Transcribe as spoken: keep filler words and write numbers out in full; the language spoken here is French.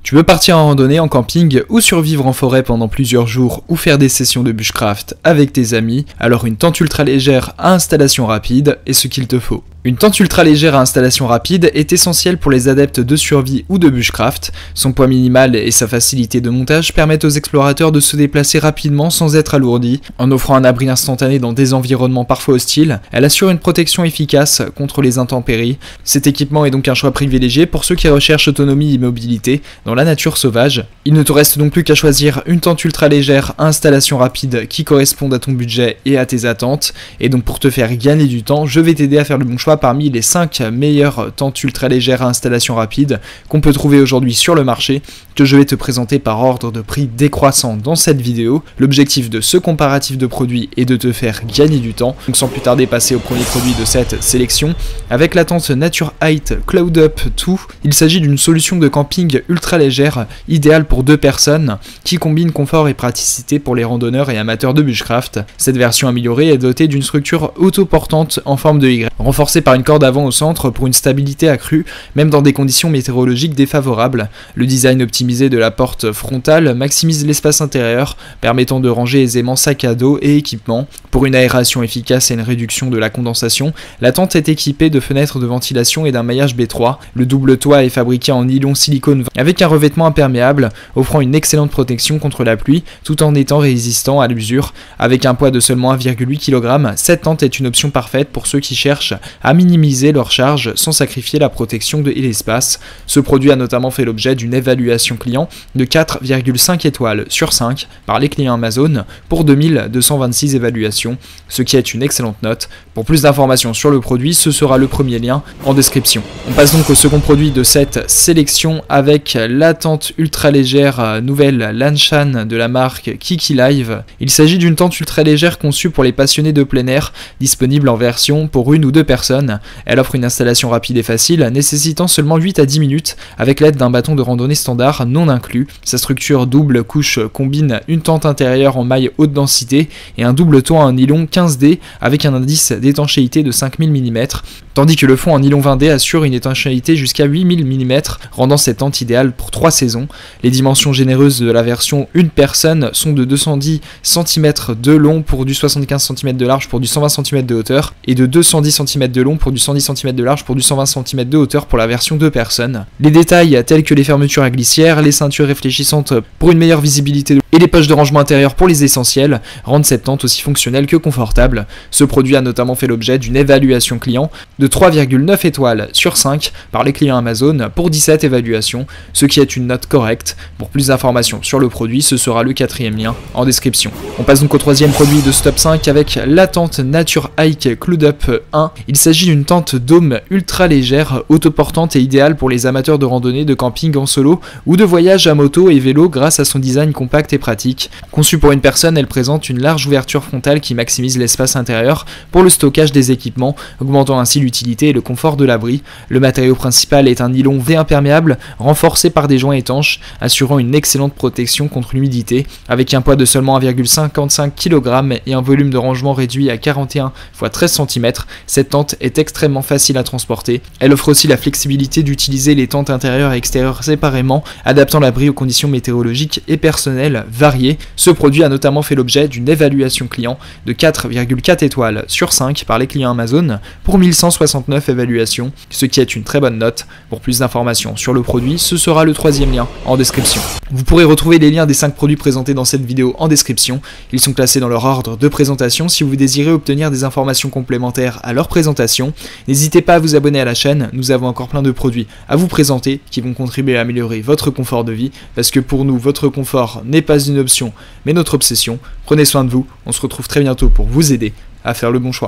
Tu veux partir en randonnée, en camping ou survivre en forêt pendant plusieurs jours ou faire des sessions de bushcraft avec tes amis, alors une tente ultra légère à installation rapide est ce qu'il te faut. Une tente ultra légère à installation rapide est essentielle pour les adeptes de survie ou de bushcraft. Son poids minimal et sa facilité de montage permettent aux explorateurs de se déplacer rapidement sans être alourdis. En offrant un abri instantané dans des environnements parfois hostiles, elle assure une protection efficace contre les intempéries. Cet équipement est donc un choix privilégié pour ceux qui recherchent autonomie et mobilité dans la nature sauvage. Il ne te reste donc plus qu'à choisir une tente ultra légère à installation rapide qui corresponde à ton budget et à tes attentes. Et donc pour te faire gagner du temps, je vais t'aider à faire le bon choix parmi les cinq meilleures tentes ultra légères à installation rapide qu'on peut trouver aujourd'hui sur le marché, que je vais te présenter par ordre de prix décroissant dans cette vidéo. L'objectif de ce comparatif de produits est de te faire gagner du temps. Donc sans plus tarder, passer au premier produit de cette sélection avec la tente Natureheight Cloud Up deux. Il s'agit d'une solution de camping ultra légère idéale pour deux personnes qui combine confort et praticité pour les randonneurs et amateurs de bushcraft. Cette version améliorée est dotée d'une structure autoportante en forme de Y, renforcée par une corde avant au centre pour une stabilité accrue, même dans des conditions météorologiques défavorables. Le design optimisé de la porte frontale maximise l'espace intérieur, permettant de ranger aisément sac à dos et équipements. Pour une aération efficace et une réduction de la condensation, la tente est équipée de fenêtres de ventilation et d'un maillage B trois. Le double toit est fabriqué en nylon silicone avec un revêtement imperméable, offrant une excellente protection contre la pluie, tout en étant résistant à l'usure. Avec un poids de seulement un virgule huit kilogramme, cette tente est une option parfaite pour ceux qui cherchent à minimiser leur charge sans sacrifier la protection de et l'espace. Ce produit a notamment fait l'objet d'une évaluation client de quatre virgule cinq étoiles sur cinq par les clients Amazon pour deux mille deux cent vingt-six évaluations, ce qui est une excellente note. Pour plus d'informations sur le produit, ce sera le premier lien en description. On passe donc au second produit de cette sélection avec la tente ultra légère nouvelle Lanshan de la marque Kiki Live. Il s'agit d'une tente ultra légère conçue pour les passionnés de plein air, disponible en version pour une ou deux personnes. Elle offre une installation rapide et facile, nécessitant seulement huit à dix minutes avec l'aide d'un bâton de randonnée standard non inclus. Sa structure double couche combine une tente intérieure en maille haute densité et un double toit en nylon quinze D avec un indice d'étanchéité de cinq mille millimètres, tandis que le fond en nylon vingt D assure une étanchéité jusqu'à huit mille millimètres, rendant cette tente idéale pour trois saisons. Les dimensions généreuses de la version une personne sont de deux cent dix centimètres de long pour du soixante-quinze centimètres de large pour du cent vingt centimètres de hauteur et de deux cent dix centimètres de long pour du cent dix centimètres de large pour du cent vingt centimètres de hauteur pour la version deux personnes. Les détails tels que les fermetures à glissière, les ceintures réfléchissantes pour une meilleure visibilité et les poches de rangement intérieur pour les essentiels rendent cette tente aussi fonctionnelle que confortable. Ce produit a notamment fait l'objet d'une évaluation client de trois virgule neuf étoiles sur cinq par les clients Amazon pour dix-sept évaluations, ce qui est une note correcte. Pour plus d'informations sur le produit, ce sera le quatrième lien en description. On passe donc au troisième produit de ce top cinq avec la tente Natureheight Cloud Up un. Il s'agit d'une tente dôme ultra légère, autoportante et idéale pour les amateurs de randonnée, de camping en solo ou de voyage à moto et vélo grâce à son design compact et pratique. Conçue pour une personne, elle présente une large ouverture frontale qui maximise l'espace intérieur pour le stockage des équipements, augmentant ainsi l'utilité et le confort de l'abri. Le matériau principal est un nylon V imperméable renforcé par des joints étanches, assurant une excellente protection contre l'humidité. Avec un poids de seulement un virgule cinquante-cinq kilogramme et un volume de rangement réduit à quarante et un fois treize centimètres, cette tente est extrêmement facile à transporter. Elle offre aussi la flexibilité d'utiliser les tentes intérieures et extérieures séparément, adaptant l'abri aux conditions météorologiques et personnelles variées. Ce produit a notamment fait l'objet d'une évaluation client de quatre virgule quatre étoiles sur cinq par les clients Amazon pour mille cent soixante-neuf évaluations, ce qui est une très bonne note. Pour plus d'informations sur le produit, ce sera le troisième lien en description. Vous pourrez retrouver les liens des cinq produits présentés dans cette vidéo en description. Ils sont classés dans leur ordre de présentation. Si vous désirez obtenir des informations complémentaires à leur présentation, n'hésitez pas à vous abonner à la chaîne. Nous avons encore plein de produits à vous présenter qui vont contribuer à améliorer votre confort de vie, parce que pour nous, votre confort n'est pas une option, mais notre obsession. Prenez soin de vous. On se retrouve très bientôt pour vous aider à faire le bon choix.